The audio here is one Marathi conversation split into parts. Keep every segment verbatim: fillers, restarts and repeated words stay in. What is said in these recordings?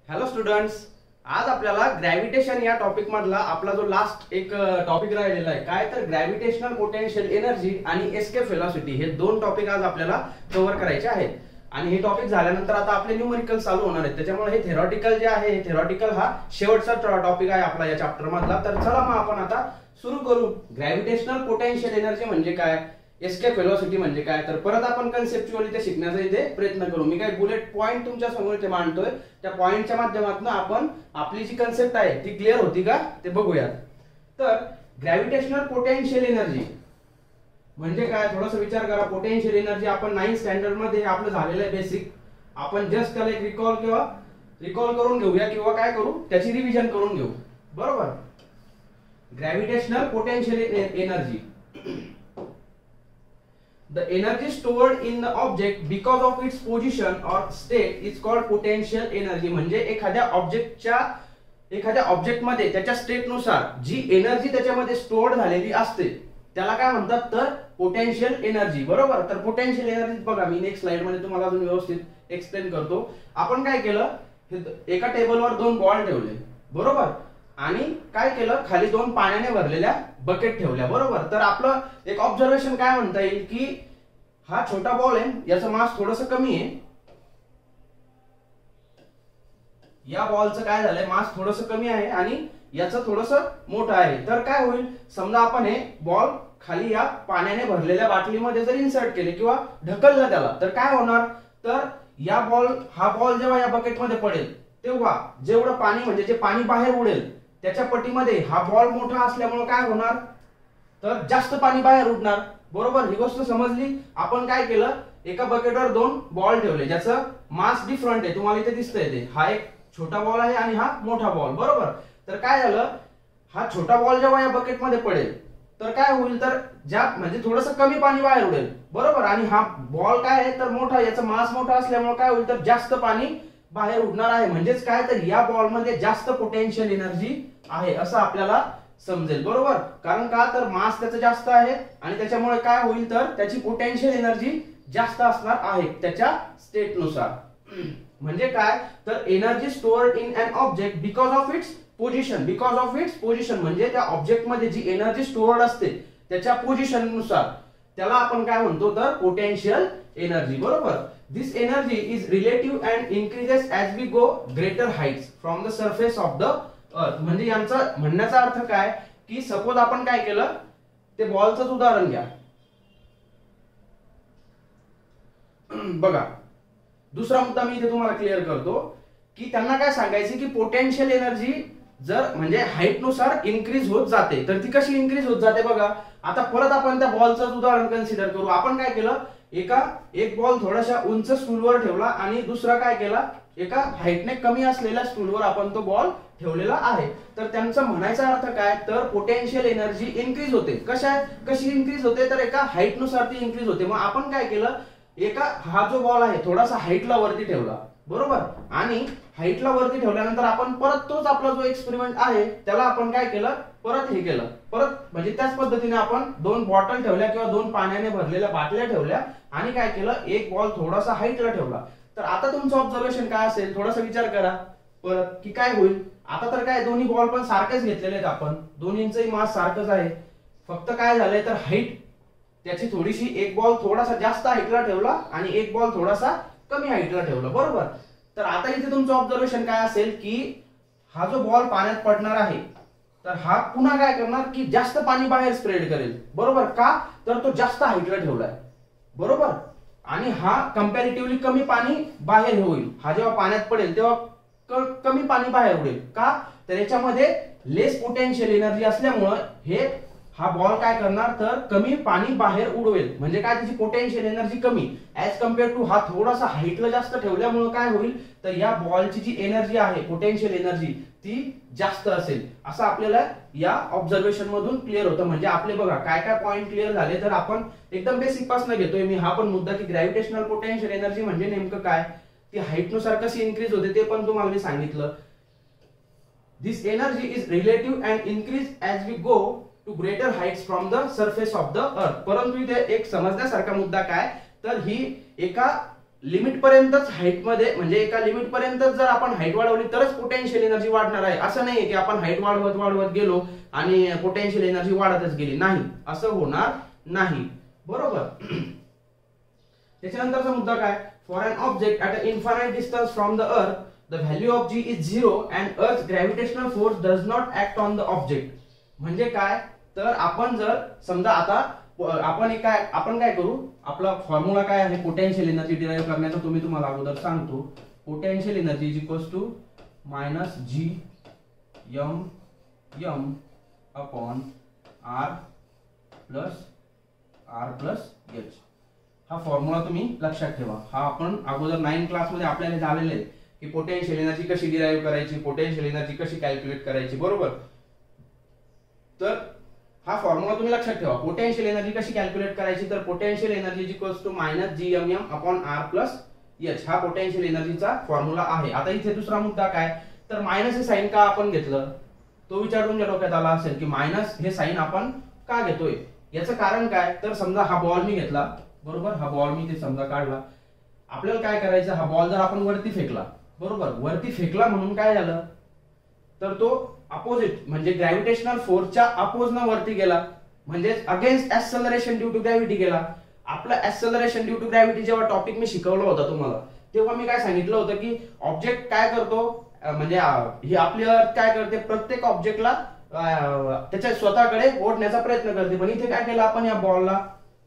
हॅलो स्टुडंट्स, आज आपल्याला ग्रॅव्हिटेशन या टॉपिक मधला आपला जो लास्ट एक टॉपिक राहिलेला आहे काय तर ग्रॅव्हिटेशनल पोटेन्शियल एनर्जी आणि एस्केप व्हेलॉसिटी हे दोन टॉपिक आज आपल्याला कव्हर करायचे आहेत. आणि हे टॉपिक झाल्यानंतर आता आपले न्यूमेरिकल चालू होणार आहेत. त्याच्यामुळे हे थेरॉटिकल जे आहे हे थेरॉटिकल हा शेवटचा टॉपिक आहे आपला या चॅप्टर मधला. तर चला मग आपण आता सुरू करू. ग्रॅव्हिटेशनल पोटेन्शियल एनर्जी म्हणजे काय, एस्केप व्हेलॉसिटी म्हणजे काय, तर परत आपण कन्सेप्च्युअली ते शिकण्याचा इथे प्रयत्न करू. मी काय बुलेट पॉइंट तुमच्या समोर इथे मांडतोय, त्या पॉइंटच्या माध्यमातून आपण आपली जी कन्सेप्ट आहे ती क्लिअर होती का ते बघूयात. तर ग्रॅव्हिटेशनल पोटेन्शियल एनर्जी म्हणजे काय थोडासा विचार करा. पोटेन्शियल एनर्जी आपण नाइन्थ स्टँडर्ड मध्ये आपलं झालेलं आहे बेसिक. आपण जस्ट त्याला एक रिकॉल किंवा रिकॉल करून घेऊया किंवा काय करू त्याची रिव्हिजन करून घेऊ. बरोबर. Gravitational potential energy, the energy stored in the object because of its position or state is called potential energy. म्हणजे एखाद्या ऑब्जेक्टच्या एखाद्या ऑब्जेक्ट मध्ये त्याच्या स्टेट नुसार जी एनर्जी त्याच्यामध्ये स्टोअर्ड झालेली असते त्याला काय म्हणतात तर पोटेन्शियल एनर्जी. बरोबर. तर पोटेन्शियल एनर्जी बघा मी नेक्स्ट स्लाइड मध्ये तुम्हाला अजून व्यवस्थित एक्सप्लेन करतो. आपण काय केलं, एका टेबलवर दोन बॉल ठेवले. बरोबर. आणि काय केलं, खाली दोन पाण्याने भरलेल्या बकेट ठेवल्या. बरोबर. तर आपलं एक ऑब्झर्वेशन काय म्हणता येईल की हा छोटा बॉल आहे, याचं मास थोडंसं कमी आहे. या बॉलचं काय झालंय, मास थोडंसं कमी आहे आणि याचं थोडंसं मोठं आहे. तर काय होईल, समजा आपण हे बॉल खाली या पाण्याने भरलेल्या बाटलीमध्ये जर इन्सर्ट केले किंवा ढकललं त्याला तर काय होणार, तर या बॉल हा बॉल जेव्हा या बकेटमध्ये पडेल तेव्हा जेवढं पाणी म्हणजे जे पाणी बाहेर उडेल त्याच्या पटीमध्ये हा बॉल मोठा असल्यामुळे काय होणार तर जास्त पाणी बाहेर उडणार. बरोबर. ही गोष्ट समजली. आपण काय केलं, एका बकेटवर दोन बॉल ठेवले ज्याचं मास डिफरंट आहे. तुम्हाला इथे दिसतंय ते हा एक छोटा बॉल आहे आणि हा मोठा बॉल. बरोबर. तर काय झालं, हा छोटा बॉल जेव्हा या बकेटमध्ये पडेल तर काय होईल, तर ज्या म्हणजे थोडंसं कमी पाणी बाहेर उडेल. बरोबर. आणि हा बॉल काय आहे तर मोठा, याचा मास मोठा असल्यामुळे काय होईल तर जास्त पाणी बाहेर उडणार आहे. म्हणजेच काय तर या बॉल मध्ये जास्त पोटेन्शियल एनर्जी आहे असं आपल्याला समजेल. बरोबर. कारण का तर मास त्याचं जास्त आहे आणि त्याच्यामुळे काय होईल तर त्याची पोटेन्शियल एनर्जी जास्त असणार आहे त्याच्या स्टेट नुसार. म्हणजे काय तर energy stored in an object because of its position. Because of its position म्हणजे त्या ऑब्जेक्ट मध्ये जी एनर्जी स्टोअर्ड असते त्याच्या पोझिशन नुसार त्याला आपण काय म्हणतो तर पोटेन्शियल एनर्जी. बरोबर. This energy is relative and increases as we go greater heights from the surface of the earth. म्हणजे यांचा म्हणण्याचा अर्थ काय की सपोज आपण काय केलं, ते बॉलचं उदाहरण घ्या. बघा दुसरा मुद्दा मी इथे तुम्हाला क्लिअर करतो की त्यांना काय सांगायचे की पोटेन्शियल एनर्जी जर म्हणजे हाईट नुसार इन्क्रीज होत जाते. तर ती कशी इन्क्रीज होत जाते बघा. आता परत आपण त्या बॉलचं उदाहरण कन्सिडर करू. आपण काय केलं, एका एक बॉल थोडाशा उंच स्टूलवर ठेवला आणि दुसरा काय केला, एका हाईटने कमी असलेल्या स्टूलवर आपण तो बॉल ठेवलेला आहे. तर त्यांचा म्हणायचा अर्थ काय तर पोटेन्शियल एनर्जी इन्क्रीज होते. कशा कशी इन्क्रीज होते तर एका हाईट नुसार ती इन्क्रीज होते. मग आपण काय केलं, एका हा जो बॉल आहे थोडासा हाईटला वरती ठेवला. बरोबर. आणि हाईटला वरती ठेवल्यानंतर आपण परत तोच आपला जो एक्सपेरिमेंट आहे त्याला आपण काय केलं, परत हे केलं परत म्हणजे त्याच पद्धतीने आपण दोन बॉटल ठेवल्या किंवा दोन पाण्याने भरलेल्या बाटल्या ठेवल्या आणि काय केलं, एक बॉल थोडासा हाईटला ठेवला. तर आता तुमचं ऑब्झर्वेशन काय असेल, थोडासा विचार करा परत की काय होईल. आता तर काय दोन्ही बॉल पण सारखेच घेतलेले आहेत आपण, दोन्हींचंही मास सारखंच आहे. फक्त काय झालंय तर हाईट त्याची थोडीशी, एक बॉल थोडासा जास्त हाईटला ठेवला आणि एक बॉल थोडासा कमी हाईटला ठेवला. बरोबर. तर आता इथे तुमचं ऑब्झर्वेशन काय असेल की हा जो बॉल पाण्यात पडणार आहे तर हा पुन्हा काय करणार की जास्त पाणी बाहेर स्प्रेड करेल. बरोबर. का तर तो जास्त हाईटला ठेवलाय. बरोबर. आणि हा कंपॅरेटिव्हली कमी पाणी बाहेर होईल. हा जेव्हा पाण्यात पडेल तेव्हा कमी पाणी बाहेर उडेल. का तर याच्यामध्ये लेस पोटेन्शियल एनर्जी असल्यामुळे हे हा बॉल काय करणार तर कमी पाणी बाहेर उडवेल. म्हणजे काय त्याची पोटेन्शियल एनर्जी कमी ऍज कम्पेअर टू हा थोडासा हाईटला जास्त ठेवल्यामुळे काय होईल तर या बॉलची जी एनर्जी आहे पोटेन्शियल एनर्जी ती जास्त असेल असं आपल्याला या ऑब्झर्वेशन मधून क्लिअर होतं. म्हणजे आपले बघा काय काय पॉइंट क्लिअर झाले. तर आपण एकदम बेसिक पासून घेतोय मी हा पण मुद्दा की ग्रॅव्हिटेशनल पोटेन्शियल एनर्जी म्हणजे नेमकं काय, ती हाईट नुसार कशी इन्क्रीज होते ते पण तुम्हाला मी सांगितलं. This energy is relative and increase as we go to greater heights from the surface of the earth. परंतु इथे एक समजण्यासारखा मुद्दा काय तर ही एका लिमिट पर्यंतच हाईट मध्ये म्हणजे एका लिमिट पर्यंतच जर आपण हाईट वाढवली तरच पोटेन्शियल एनर्जी वाढणार आहे, असं नाहीये की आपण हाईट वाढवत वाढवत गेलो आणि पोटेन्शियल एनर्जी वाढतच गेली, नाही, असं होणार नाही, बरोबर. त्याच्यानंतरचा मुद्दा काय, for an object at a infinite distance from the earth the value of G is zero and earth gravitational force does not act on the object. म्हणजे काय, तर आपण जर समजा आता आपण काय आपण काय करू, आपला फॉर्म्युला काय आहे पोटेन्शियल एनर्जी डिराईव्ह करण्याचा, तुम्ही तुम्हाला अगोदर सांगतो. Potential energy is equals to minus G M M upon R plus R plus H. हा फॉर्म्युला तुम्ही लक्षात ठेवा. हा आपण अगोदर नाइन क्लास मध्ये आपल्याला झालेले आहे की पोटेन्शियल एनर्जी कशी डिराईव्ह करायची, पोटेन्शियल एनर्जी कशी कॅल्क्युलेट करायची, बरोबर. तर हा फॉर्म्युला तुम्ही लक्षात ठेवा. पोटेन्शियल एनर्जी कशी कॅल्क्युलेट करायची, तर potential energy is equals to minus G M M upon R plus H. हा पोटेन्शियल एनर्जीचा फॉर्म्युला आहे. आता इथे दुसरा मुद्दा काय, तर मायनस हे साइन का आपण घेतलं, तो विचार तुमच्या डोक्यात आला असेल की मायनस हे साइन आपण का घेतोय. याचं कारण काय, तर समजा हा बॉल मी घेतला, बरोबर, हा बॉल मी ते समजा काढला. आपल्याला काय करायचं, हा बॉल जर आपण वरती फेकला, बरोबर, वरती फेकला म्हणून काय झालं, तर तो अपोजिट म्हणजे ग्रॅव्हिटेशनल फोर्सच्या अपोजनं वरती गेला, म्हणजे against acceleration due to gravity गेला. आपलं ऍक्सेलरेशन ड्यू टू ग्रॅव्हिटी जेव्हा टॉपिक मी शिकवला होता तुम्हाला, तेव्हा मी काय सांगितलं होतं की ऑब्जेक्ट काय करतो, म्हणजे ही आपली अर्थ काय करते, प्रत्येक ऑब्जेक्टला त्याच्या स्वतःकडे ओढण्याचा प्रयत्न करते. पण इथे काय केलं आपण या बॉलला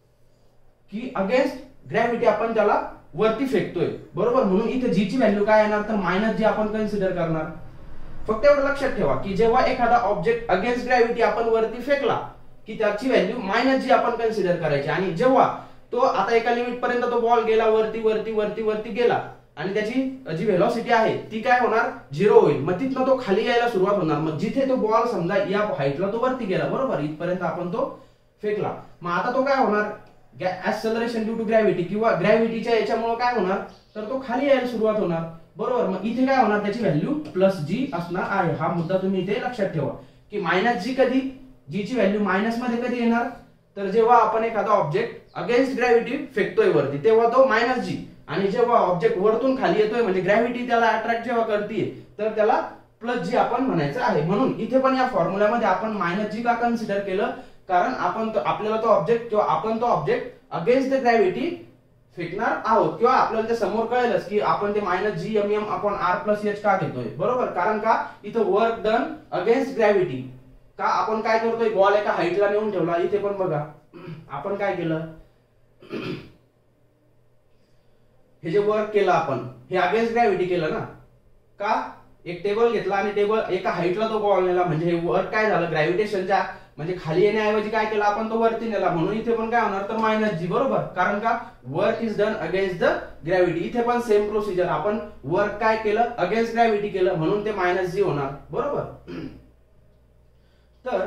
की अगेन्स्ट ग्रॅव्हिटी आपण त्याला वरती फेकतोय, बरोबर. म्हणून इथे जी ची व्हॅल्यू काय येणार, तर मायनस जी आपण कन्सिडर करणार. फक्त एवढं लक्षात ठेवा की जेव्हा एखादा ऑब्जेक्ट अगेन्स्ट ग्रॅव्हिटी आपण वरती फेकला की त्याची व्हॅल्यू मायनस जी आपण कन्सिडर करायची. आणि जेव्हा तो आता एका लिमिट पर्यंत तो बॉल गेला वरती वरती वरती वरती गेला आणि त्याची जी व्हेलॉसिटी आहे ती काय होणार, झिरो होईल. मग तिथनं तो खाली यायला सुरुवात होणार. मग जिथे तो बॉल समजा या हाईटला तो वरती गेला, बरोबर, इथपर्यंत आपण तो फेकला, मग आता तो काय होणार, ऍक्सेलरेशन ड्यू टू ग्रॅव्हिटी किंवा ग्रॅव्हिटीच्या याच्यामुळे काय होणार, तर तो खाली यायला सुरुवात होणार, बरोबर. मग इथे काय होणार, त्याची व्हॅल्यू प्लस जी असणार आहे. हा मुद्दा तुम्ही इथे लक्षात ठेवा की मायनस जी कधी, जी ची व्हॅल्यू मायनस मध्ये कधी येणार, तर जेव्हा आपण एखादा ऑब्जेक्ट अगेन्स्ट ग्रॅव्हिटी फेकतोय वरती तेव्हा तो मायनस जी, आणि जेव्हा ऑब्जेक्ट वरतून खाली येतोय म्हणजे ग्रॅव्हिटी त्याला अट्रॅक्ट जेव्हा करते तर त्याला प्लस जी आपण म्हणायचं आहे. म्हणून इथे पण या फॉर्म्युल्यामध्ये आपण मायनस जी का कन्सिडर केलं, कारण आपण तो आपल्याला तो ऑब्जेक्ट किंवा आपण तो ऑब्जेक्ट अगेन्स्ट द ग्रॅव्हिटी फेकणार आहोत, किंवा आपल्याला ते समोर कळेलच की आपण ते minus G M M upon R plus H का घेतोय, बरोबर. कारण का इथं वर्क डन अगेन्स्ट ग्रॅव्हिटी. का आपण काय करतोय, बॉल एका हाईटला नेऊन ठेवला. इथे पण बघा आपण काय केलं, हे जे वर्क केलं आपण हे अगेन्स्ट ग्रॅव्हिटी केलं ना. का, एक टेबल घेतला आणि टेबल एका हाईटला तो बॉल नेला, म्हणजे हे वर्क काय झालं, ग्रॅव्हिटेशनच्या म्हणजे खाली येण्याऐवजी काय केलं आपण, तो वरती नेला. म्हणून इथे पण काय होणार, तर मायनस जी, बरोबर. कारण का work is done against the gravity. इथे पण सेम प्रोसिजर, आपण वर्क काय केलं, अगेन्स्ट ग्रॅव्हिटी केलं, म्हणून ते मायनस जी होणार, बरोबर. तर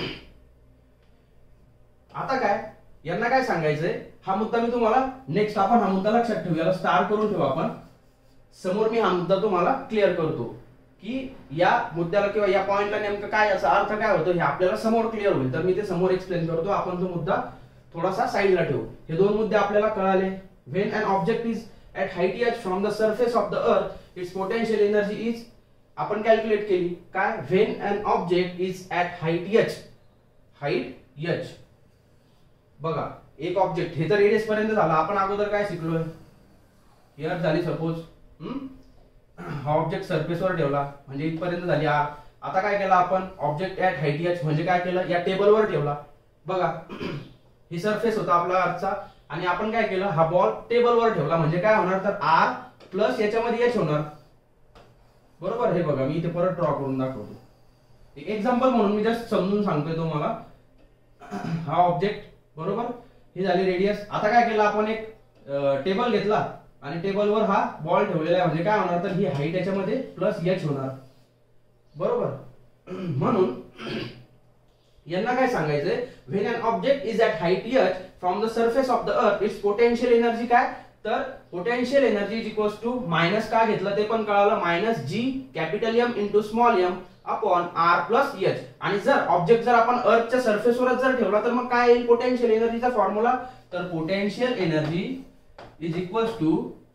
आता काय यांना काय सांगायचंय, हा मुद्दा मी तुम्हाला नेक्स्ट, आपण हा मुद्दा लक्षात ठेवू, याला स्टार करून ठेवू आपण. समोर मी हा मुद्दा तुम्हाला क्लिअर करतो की या मुद्द्याला किंवा या पॉइंटला नेमकं काय याचा अर्थ काय होतो हे आपल्याला समोर क्लिअर होईल. तर मी ते समोर एक्सप्लेन करतो, आपण तो मुद्दा थोडासा साइडला ठेवू. हे दोन मुद्दे आपल्याला कळाले. When an object is at height H from the surface of the earth its potential energy is, आपण कॅल्क्युलेट केली काय, when an object is at height H, height H. बघा एक ऑब्जेक्ट, हे तर रेडियस पर्यंत झाला. आपण अगोदर काय शिकलोय, एअर झाली सपोज, हा ऑब्जेक्ट सरफेसवर ठेवला म्हणजे इथपर्यंत झाली आर. आता काय केलं आपण, ऑब्जेक्ट ऍट हाईट एच म्हणजे काय केलं, या टेबलवर ठेवला. बघा ही सरफेस होता आपला अर्थचा, आणि आपण काय केलं, हा बॉल टेबलवर ठेवला म्हणजे काय होणार, तर आर प्लस याच्यामध्ये एच होणार, बरोबर. हे बघा मी इथे परत ड्रॉ करून दाखवतो, एक एक्झाम्पल म्हणून मी जस्ट समजून सांगतोय तुम्हाला. हा ऑब्जेक्ट, बरोबर, ही झाली रेडियस. आता काय केलं आपण, एक टेबल घेतला आणि टेबलवर हा बॉल ठेवलेला आहे म्हणजे काय होणार, तर ही हाईट याच्यामध्ये प्लस एच होणार, बरोबर. म्हणून यांना काय सांगायचंय, when an object is at height H from the surface of the earth its potential energy काय, तर potential energy is equals to minus का घेतलं ते पण कळालं, minus G capital M into small M upon R plus H. आणि जर ऑब्जेक्ट जर आपण अर्थच्या सरफेसवरच जर ठेवला तर मग काय येईल पोटेन्शियल एनर्जीचा फॉर्म्युला, तर potential energy is equals to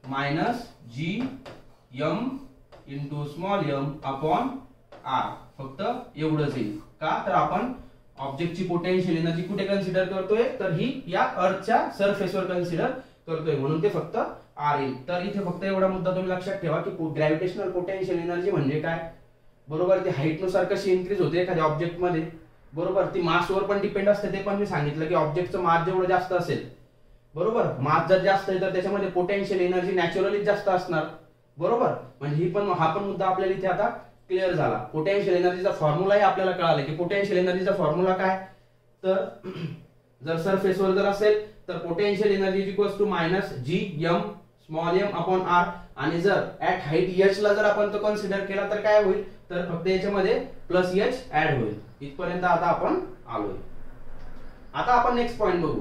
minus G M into small M upon R, फक्त एवढंच येईल. का तर आपण ऑब्जेक्टची पोटेन्शियल एनर्जी कुठे कन्सिडर करतोय, तर ही या अर्थच्या सरफेसवर कन्सिडर करतोय, म्हणून ते फक्त आर येईल. तर इथे फक्त एवढा मुद्दा तुम्ही लक्षात ठेवा की ग्रॅव्हिटेशनल पोटेन्शियल एनर्जी म्हणजे काय. बरोबर, ती हाईट नुसार कशी इन्क्रीज होते एखाद्या ऑब्जेक्ट मध्ये. बरोबर, ती मासवर पण डिपेंड असते, ते पण मी सांगितलं की ऑब्जेक्टचं मास जेवढं जास्त असेल, बरोबर, मास जर जास्त आहे तर त्याच्यामध्ये पोटेन्शियल एनर्जी नॅचरली जास्त असणार. बरोबर, म्हणजे ही पण हा पण मुद्दा आपल्याला इथे आता क्लिअर झाला. पोटेन्शियल एनर्जीचा फॉर्म्युलाही आपल्याला कळाला की पोटेन्शियल एनर्जीचा फॉर्म्युला काय. तर जर सरफेसवर जर असेल तर potential energy equals to minus G M small M upon R, आणि जर ऍट हाईट एच ला जर आपण तो कन्सिडर केला तर काय होईल, तर फक्त याच्यामध्ये प्लस एच ऍड होईल. इथपर्यंत आता आपण आलोय. आता आपण नेक्स्ट पॉइंट बघू.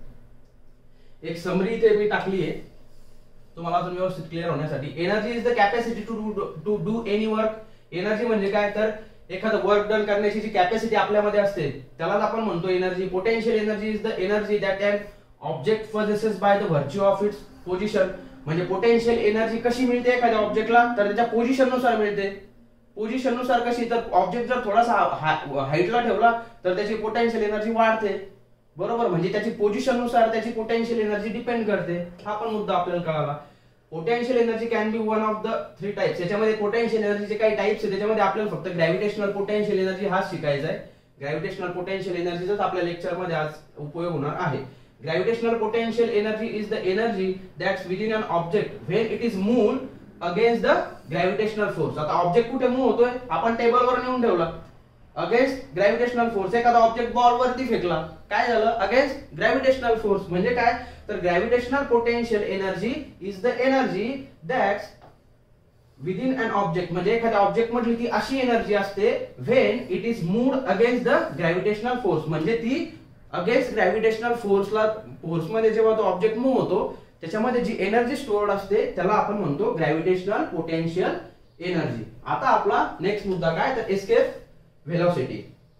एक समरी इथे मी टाकली आहे तुम्हाला अजून व्यवस्थित क्लिअर होण्यासाठी. Energy is the capacity to to do any work. Energy म्हणजे काय, तर एखादं वर्क डन करण्याची जी कॅपॅसिटी आपल्यामध्ये असते त्यालाच आपण म्हणतो energy. Potential energy is the energy that an object possesses by the virtue of its position. म्हणजे पोटेन्शियल एनर्जी कशी मिळते एखाद्या ऑब्जेक्टला, तर त्याच्या पोझिशन नुसार मिळते. पोझिशन नुसार कशी, तर ऑब्जेक्ट जर थोडासा हाईटला ठेवला तर त्याची पोटेन्शियल एनर्जी वाढते. बरोबर, म्हणजे त्याची पोझिशन नुसार त्याची पोटेन्शियल एनर्जी डिपेंड करते. हा पण मुद्दा आपल्याला कळाला. Potential energy can be one of the three types. याच्यामध्ये पोटेन्शियल एनर्जीचे काही टाइप्स आहेत, त्याच्यामध्ये आपल्याला फक्त ग्रॅव्हिटेशनल पोटेन्शियल एनर्जी हाच शिकायचा आहे. ग्रॅव्हिटेशनल पोटेन्शियल एनर्जीचाच आपल्या लेक्चर मध्ये आज उपयोग होणार आहे. Gravitational potential energy is the energy that's within an object when it is moved against the gravitational force. आता ऑब्जेक्ट कुठे मूव्ह होतोय, आपण टेबलवर नेऊन ठेवला, अगेन्स्ट ग्रॅव्हिटेशनल फोर्स. एखादा ऑब्जेक्ट बॉल वरती फेकला, काय झालं, अगेन्स्ट ग्रॅव्हिटेशनल फोर्स. म्हणजे काय, तर gravitational potential energy is the energy that's within an object. म्हणजे एखाद्या ऑब्जेक्ट मधली ती अशी एनर्जी असते when it is moved against the gravitational force. म्हणजे ती अगेन्स्ट ग्रॅव्हिटेशनल फोर्सला फोर्स मध्ये जेव्हा तो ऑब्जेक्ट मूव्ह होतो त्याच्यामध्ये जी एनर्जी स्टोअर्ड असते त्याला आपण म्हणतो ग्रॅव्हिटेशनल पोटेन्शियल एनर्जी. आता आपला नेक्स्ट मुद्दा काय, तर एस्केप व्हेलॉसिटी.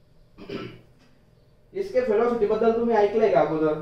एस्केप व्हेलॉसिटी बद्दल तुम्ही ऐकलंय का अगोदर.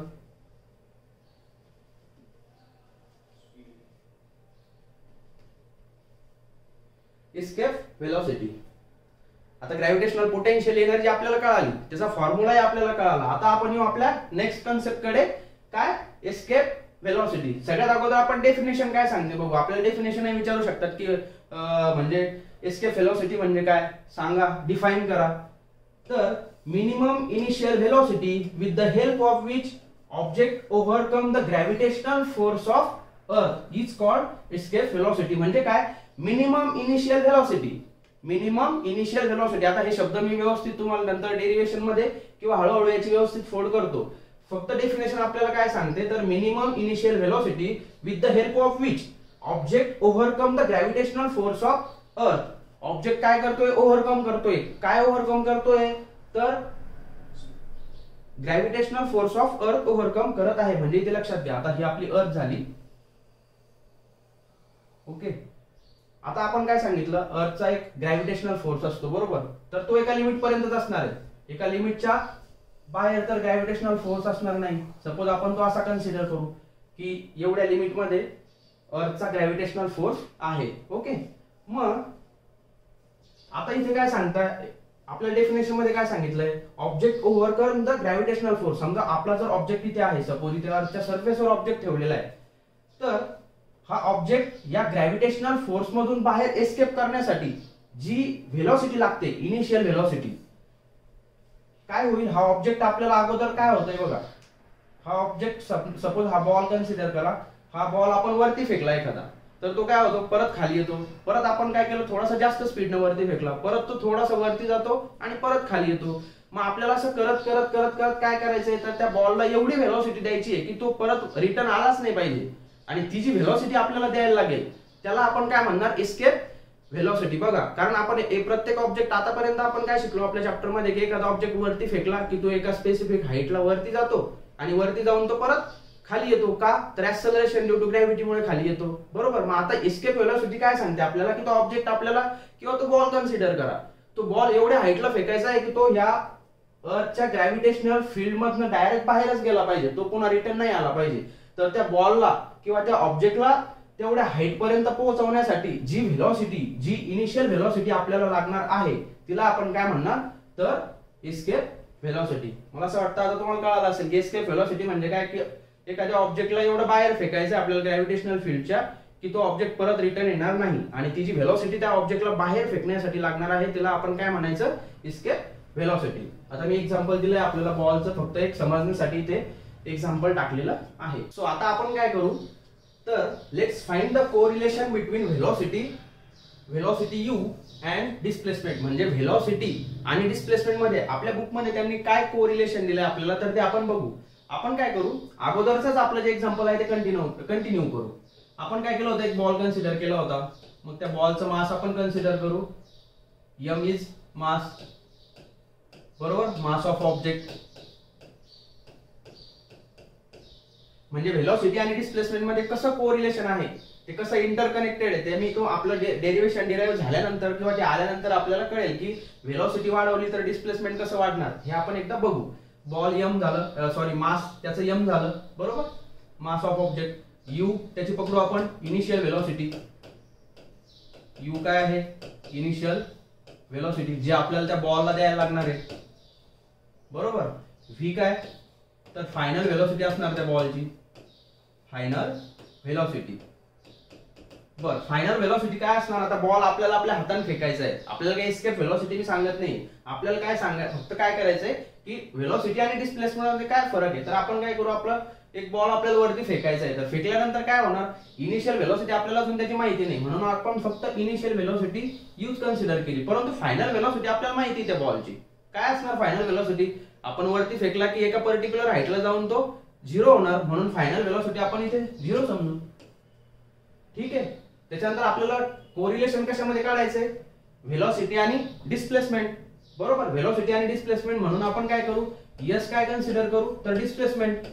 Escape velocity. आता ग्रॅव्हिटेशनल पोटेन्शियल एनर्जी आपल्याला कळाली, त्याचा फॉर्म्युलाही आपल्याला कळाला. आता आपण येऊ आपल्या नेक्स्ट कन्सेप्ट कडे, काय, एस्केप व्हेलॉसिटी. सगळ्यात अगोदर आपण डेफिनेशन काय सांगते बघू. आपल्याला डेफिनेशन हे विचारू शकतात की म्हणजे एस्केप व्हेलॉसिटी म्हणजे काय, सांगा, डिफाइन करा. तर minimum initial velocity with the help of which object overcome the gravitational force of earth is called escape velocity. म्हणजे काय, minimum initial velocity. Minimum initial velocity. आता हे शब्द मी व्यवस्थित तुम्हाला नंतर डेरिवेशन मध्ये किंवा हळूहळू याची व्यवस्थित फोल्ड करतो. फक्त डेफिनेशन आपल्याला काय सांगते, तर minimum initial velocity with the help of which object overcome the gravitational force of earth. Object काय करतोय, ओव्हरकम करतोय. काय ओव्हरकम करतोय, तर gravitational force of earth overcome करत आहे. म्हणजे इथे लक्षात घ्या, आता ही आपली अर्थ झाली. ओके, आता आपण काय सांगितलं, अर्थचा एक ग्रॅव्हिटेशनल फोर्स असतो, बरोबर. तर तो एका लिमिट पर्यंतच असणार आहे. एका लिमिटच्या बाहेर तर ग्रॅव्हिटेशनल फोर्स असणार नाही. सपोज आपण तो असा कन्सिडर करू की एवढ्या लिमिट मध्ये अर्थचा ग्रॅव्हिटेशनल फोर्स आहे. ओके, मग आता इथे काय सांगताय, आपल्या डेफिनेशन मध्ये काय सांगितलंय, object overcome the gravitational force. समजा आपला जर ऑब्जेक्ट इथे आहे, सपोज इथे अर्थच्या सरफेसवर ऑब्जेक्ट ठेवलेला आहे, तर हा ऑब्जेक्ट या ग्रॅव्हिटेशनल फोर्स मधून बाहेर एस्केप करण्यासाठी जी व्हेलॉसिटी लागते, इनिशियल व्हेलॉसिटी, काय होईल, हा ऑब्जेक्ट आपल्याला अगोदर काय होतंय बघा. हा ऑब्जेक्ट सपोज हा बॉल कन्सिडर करा. हा बॉल आपण वरती फेकला एखादा, तर तो काय होतो, परत खाली येतो. परत आपण काय केलं, थोडासा जास्त स्पीडने वरती फेकला, परत तो थोडासा वरती जातो आणि परत खाली येतो. मग आपल्याला असं करत करत करत करत काय करायचंय, तर त्या बॉलला एवढी व्हेलॉसिटी द्यायची आहे की तो परत रिटर्न आलाच नाही पाहिजे. आणि ती जी व्हेलॉसिटी आपल्याला द्यायला लागेल त्याला आपण काय म्हणणार, एस्केप व्हेलॉसिटी. बघा, कारण आपण प्रत्येक ऑब्जेक्ट आतापर्यंत आपण काय शिकलो आपल्या चॅप्टर मध्ये, की एखादा ऑब्जेक्ट वरती फेकला की तो एका स्पेसिफिक हाईटला वरती जातो आणि वरती जाऊन तो परत खाली येतो. का, तर ऍक्सेलरेशन ड्यू टू ग्रॅव्हिटीमुळे खाली येतो, बरोबर. मग आता एस्केप व्हेलॉसिटी काय सांगते आपल्याला, की तो ऑब्जेक्ट आपल्याला किंवा तो बॉल कन्सिडर करा, तो बॉल एवढ्या हाईटला फेकायचा आहे की तो ह्या अर्थच्या ग्रॅव्हिटेशनल फील्ड मधनं डायरेक्ट बाहेरच गेला पाहिजे, तो पुन्हा रिटर्न नाही आला पाहिजे. तर त्या बॉलला किंवा त्या ऑब्जेक्टला तेवढ्या हाईट पर्यंत पोहोचवण्यासाठी जी व्हेलॉसिटी, जी इनिशियल व्हेलॉसिटी आपल्याला लागणार आहे तिला आपण काय म्हणणार, तर एस्केप व्हेलॉसिटी. मला असं वाटतं आता तुम्हाला कळालं असेल की एस्केप व्हेलॉसिटी म्हणजे काय, की एखाद्या ऑब्जेक्टला एवढं बाहेर फेकायचं आपल्याला ग्रॅव्हिटेशनल फील्डच्या की तो ऑब्जेक्ट परत रिटर्न येणार नाही, आणि ती जी व्हेलॉसिटी त्या ऑब्जेक्टला बाहेर फेकण्यासाठी लागणार आहे तिला आपण काय म्हणायचं, एस्केप व्हेलॉसिटी. आता मी एक्झाम्पल दिलंय आपल्याला बॉलचं, फक्त एक समजण्यासाठी ते एक्झाम्पल टाकलेलं आहे. सो आता आपण काय करू, तर let's find the correlation between velocity velocity U and displacement. म्हणजे व्हेलॉसिटी आणि डिस्प्लेसमेंट मध्ये आपल्या बुक मध्ये त्यांनी काय कोरिलेशन दिलंय आपल्याला, तर ते आपण बघू. आपण काय करू, अगोदरच आपलं जे एक्झाम्पल आहे ते कंटिन्यू कंटिन्यू करू. आपण काय केलं होतं, एक बॉल कन्सिडर केला होता, मग त्या बॉलचं मास आपण कन्सिडर करू. एम इज मास, बरोबर, मास ऑफ ऑब्जेक्ट. म्हणजे व्हेलॉसिटी आणि डिस्प्लेसमेंट मध्ये कसं कोरिलेशन आहे, ते कसं इंटरकनेक्टेड आहे ते मी तो आपलं डेरिव्हेशन डिराइव्ह झाल्यानंतर किंवा ते आल्यानंतर आपल्याला कळेल की व्हेलॉसिटी वाढवली तर डिस्प्लेसमेंट कसं वाढणार हे आपण एकदा बघू. बॉल एम झालं, सॉरी मास त्याचं एम झालं, बरोबर, मास ऑफ ऑब्जेक्ट. यू त्याची पकडू आपण इनिशियल व्हेलॉसिटी. यू काय आहे, इनिशियल व्हेलॉसिटी जे आपल्याला त्या बॉलला द्यायला लागणार आहे, बरोबर. व्ही काय, तर फायनल व्हेलॉसिटी असणार त्या बॉलची, फायनल व्हेलॉसिटी. बर, फायनल व्हेलॉसिटी काय असणार, आता बॉल आपल्याला आपल्या हाताने फेकायचा आहे, आपल्याला काही एस्केप व्हेलॉसिटी मी सांगत नाही, आपल्याला काय सांगा, फक्त काय करायचंय की व्हेलॉसिटी आणि डिस्प्लेसमेंट मध्ये काय फरक आहे. तर आपण काय करू, आपलं एक बॉल आपल्याला वरती फेकायचा आहे, तर फेकल्यानंतर काय होणार, इनिशियल व्हेलॉसिटी आपल्याला अजून त्याची माहिती नाही, म्हणून आपण फक्त इनिशियल व्हेलॉसिटी यूज कन्सिडर केली. परंतु फायनल व्हेलॉसिटी आपल्याला माहिती आहे त्या बॉलची काय असणार. फायनल व्हेलॉसिटी आपण वरती फेकला की एका पर्टिक्युलर हाईटला जाऊन तो झिरो होणार, म्हणून फायनल व्हेलॉसिटी आपण इथे झिरो समजू. ठीक आहे. त्याच्यानंतर आपल्याला कोरिलेशन कशामध्ये काढायचंय, व्हेलॉसिटी आणि डिस्प्लेसमेंट, बरोबर. व्हेलॉसिटी आणि डिस्प्लेसमेंट म्हणून आपण काय करू, यस काय कन्सिडर करू, तर डिस्प्लेसमेंट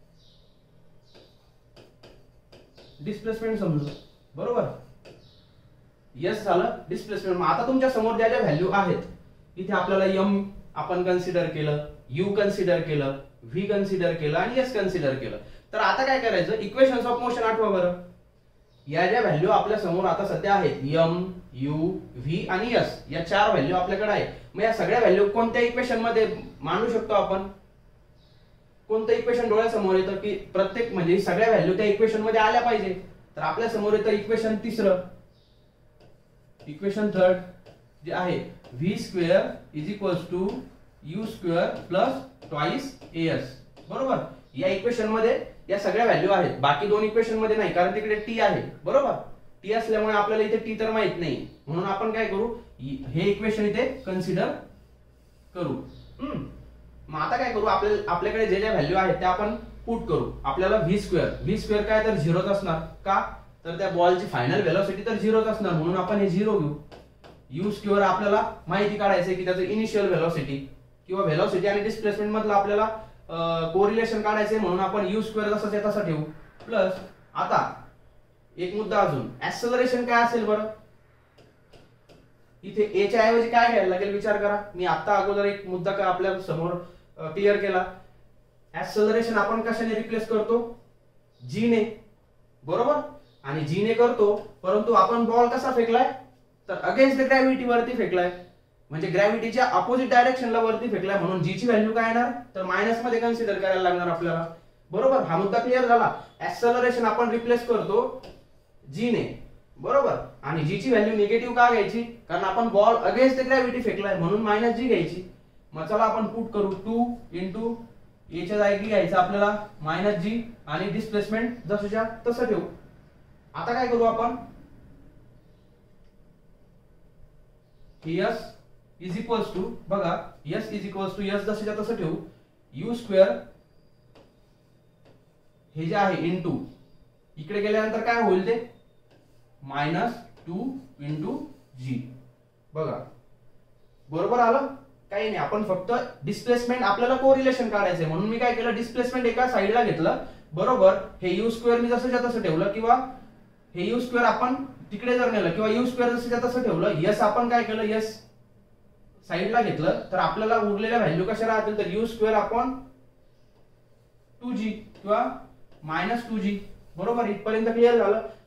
डिस्प्लेसमेंट समजू, बरोबर. यस झालं डिस्प्लेसमेंट. आता तुमच्या समोर ज्या ज्या व्हॅल्यू आहेत इथे आपल्याला एम आपण कन्सिडर केलं, यू कन्सिडर केलं, व्ही कन्सिडर केलं आणि एस कन्सिडर केलं. तर आता काय करायचं, इक्वेशन्स ऑफ मोशन आठवा बरं. या ज्या व्हॅल्यू आपल्या समोर आता सध्या आहेत, एम, यू, व्ही आणि एस, या चार व्हॅल्यू आपल्याकडे आहे. मग या सगळ्या व्हॅल्यू कोणत्या इक्वेशन मध्ये मांडू शकतो आपण, कोणतं इक्वेशन डोळ्यासमोर येतं की प्रत्येक म्हणजे सगळ्या व्हॅल्यू त्या इक्वेशन मध्ये आल्या पाहिजे. तर आपल्या समोर येतं इक्वेशन तिसरं, इक्वेशन थर्ड जे आहे V square is equals to U square plus twice S, बरोबर. या इक्वेशन मध्ये या सगळ्या व्हॅल्यू आहेत, बाकी दोन इक्वेशन मध्ये नाही, कारण तिकडे टी आहे, बरोबर. टी असल्यामुळे आपल्याला इथे टी तर माहित नाही, म्हणून आपण काय करू, हे इक्वेशन इथे कन्सिडर करू. हम्म मग आता काय करू, आपल्या आपल्याकडे जे जे व्हॅल्यू आहेत त्या आपण पुट करू. आपल्याला व्ही स्क्वेअर व्ही स्क्वेअर काय, तर झिरोच असणार का, तर त्या बॉलची फायनल व्हेलॉसिटी तर झिरोच असणार, म्हणून आपण हे झिरो घेऊ. यू स्क्वेअर आपल्याला माहिती काढायचं की त्याचं इनिशियल व्हेलॉसिटी किंवा व्हेलॉसिटी आणि डिस्प्लेसमेंट मधलं आपल्याला कोरिलेशन काढायचंय, म्हणून आपण यू स्क्वेअर जसं आहे तसं ठेवू. प्लस आता एक मुद्दा अजून, ऍक्सेलरेशन काय असेल बरं, इथे ए च्या ऐवजी काय घ्यायला लागेल विचार करा. मी आता अगोदर एक मुद्दा का आपल्या समोर क्लिअर केला. ऍक्सेलरेशन आपण कशाने रिप्लेस करतो, जी ने, बरोबर. आणि जी ने करतो, परंतु आपण बॉल कसा फेकलाय, तर अगेन्स्ट द ग्रॅव्हिटी वरती फेकलाय, म्हणजे ग्रॅव्हिटीच्या अपोजिट डायरेक्शनला वरती फेकलाय, म्हणून जी ची व्हॅल्यू काय येणार, तर मायनस मध्ये कन्सिडर करायला लागणार आपल्याला, बरोबर. हा मुद्दा क्लिअर झाला. ऍक्सेलरेशन आपण रिप्लेस करतो जी ने, बरोबर. आणि जी ची व्हॅल्यू निगेटिव्ह का घ्यायची, कारण आपण बॉल अगेन्स्ट द ग्रॅव्हिटी फेकलाय, म्हणून मायनस जी घ्यायची. मग चला आपण पुट करू, टू इंटू ए च्या जागी घ्यायचं आपल्याला मायनस जी, आणि डिस्प्लेसमेंट जसंच्या तसं ठेवू. आता काय करू आपण, एस इज इक्वल्स टू, बघा S is equals to S जसंच्या तसं ठेवू. यू स्क्वेअर हे जे आहे इंटू, इकडे गेल्यानंतर काय होईल ते मायनस टू इंटू जी, बघा बरोबर आलं. काही नाही, आपण फक्त डिस्प्लेसमेंट आपल्याला कोरिलेशन काढायचंय, म्हणून मी काय केलं, डिस्प्लेसमेंट एका साईडला घेतलं, बरोबर. हे यू स्क्वेअर मी जसंच्या तसं ठेवलं, किंवा हे यू स्क्वेअर आपण तिकडे जर नेलं, किंवा यू स्क्वेअर जसंच्या तसं ठेवलं. यस आपण काय केलं, यस साईडला घेतलं, तर आपल्याला उरलेल्या व्हॅल्यू कशा राहतील, तर U square upon two G किंवा मायनस टू जी, बरोबर. इथपर्यंत क्लिअर झालं.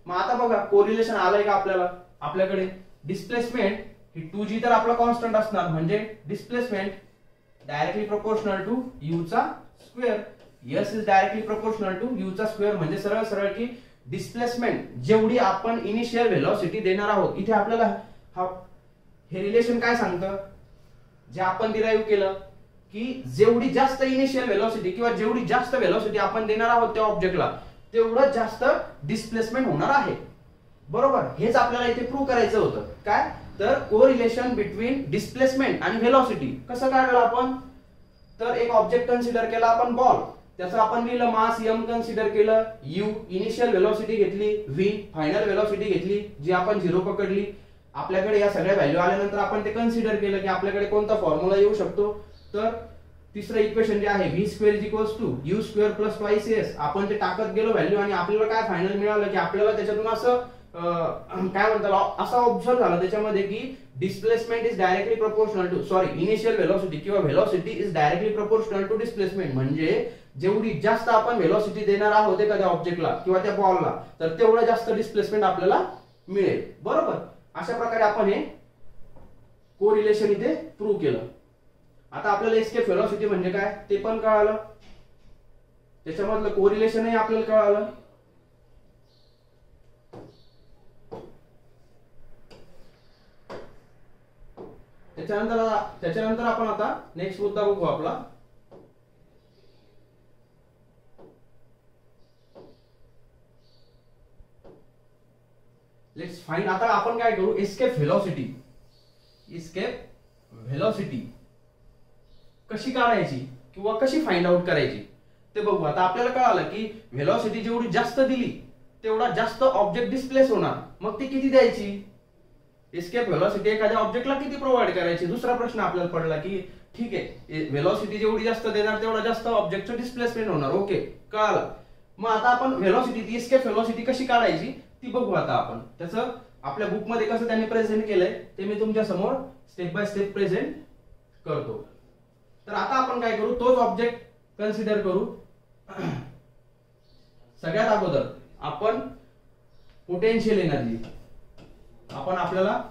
मग आता बघा कोरिलेशन आलंय का आपल्याला, आपल्याकडे डिस्प्लेसमेंट ही टू जी तर आपला कॉन्स्टंट असणार, म्हणजे displacement directly proportional to U चा square, S is directly proportional to U चा स्क्वेअर, म्हणजे सरळ सरळ की डिस्प्लेसमेंट जेवढी आपण इनिशियल व्हेलॉसिटी देणार आहोत, इथे आपल्याला हा हे रिलेशन काय सांगतं, जे आपण डिराईव्ह केलं की जेवढी जास्त इनिशियल व्हेलॉसिटी किंवा जेवढी जास्त व्हेलॉसिटी आपण देणार आहोत त्या ऑब्जेक्टला, तेवढं जास्त डिस्प्लेसमेंट होणार आहे. बरोबर, हेच आपल्याला इथे प्रूव्ह करायचं होतं. काय तर कोरिलेशन बिटवीन डिस्प्लेसमेंट आणि व्हेलॉसिटी कसं काढलं आपण, तर एक ऑब्जेक्ट कन्सिडर केला आपण बॉल, त्याचं आपण लिहिलं मास m कन्सिडर केलं, u इनिशियल व्हेलॉसिटी घेतली, v फायनल व्हेलॉसिटी घेतली जी आपण झिरो पकडली. आपल्याकडे या सगळ्या व्हॅल्यू आल्यानंतर आपण ते कन्सिडर केलं की आपल्याकडे कोणता फॉर्म्युला येऊ शकतो, तर तिसरं इक्वेशन जे आहे v square is equals to u square plus twice s, आपण ते टाकत गेलो व्हॅल्यू आणि आपल्याला काय फायनल मिळालं की आपल्याला त्याच्यातून असं काय म्हणतात असा ऑब्झर्व झाला त्याच्यामध्ये की displacement is directly proportional to sorry initial velocity किंवा velocity is directly proportional to displacement, म्हणजे जेवढी जास्त आपण व्हेलॉसिटी देणार आहोत एखाद्या ऑब्जेक्टला किंवा त्या बॉलला, तर तेवढं जास्त डिस्प्लेसमेंट आपल्याला मिळेल. बरोबर, अशा प्रकारे आपण हे कोरिलेशन इथे प्रूव्ह केलं. आता आपल्याला एस्केप व्हेलॉसिटी म्हणजे काय ते पण कळालं, त्याच्यामधलं कोरिलेशनही आपल्याला कळालं. त्याच्यानंतर त्याच्यानंतर आपण आता नेक्स्ट मुद्दा बघू आपला. लेट्स फाइंड, आता आपण काय करू, एस्केप व्हेलॉसिटी. एस्केप व्हेलॉसिटी कशी काढायची किंवा कशी फाइंड आउट करायची ते बघू. आता आपल्याला कळालं की व्हेलॉसिटी जेवढी जास्त दिली तेवढा जास्त ऑब्जेक्ट डिस्प्लेस होणार, मग ती किती द्यायची, एस्केप व्हेलॉसिटी एखाद्या ऑब्जेक्टला किती प्रोव्हाइड करायची. दुसरा प्रश्न आपल्याला पडला की ठीक आहे व्हेलॉसिटी जेवढी जास्त देणार तेवढा जास्त ऑब्जेक्टचं डिस्प्लेसमेंट होणार, ओके कळालं. मग आता आपण व्हेलॉसिटी एस्केप व्हेलॉसिटी कशी काढायची ती बघू. आता आपण त्याचं आपल्या बुक मध्ये कसं त्यांनी प्रेझेंट केलंय ते मी तुमच्या समोर स्टेप बाय स्टेप प्रेझेंट करतो. तर आता आपण काय करू, तोच ऑब्जेक्ट कन्सिडर करू. सगळ्यात अगोदर आपण पोटेन्शियल एनर्जी, आपण आपल्याला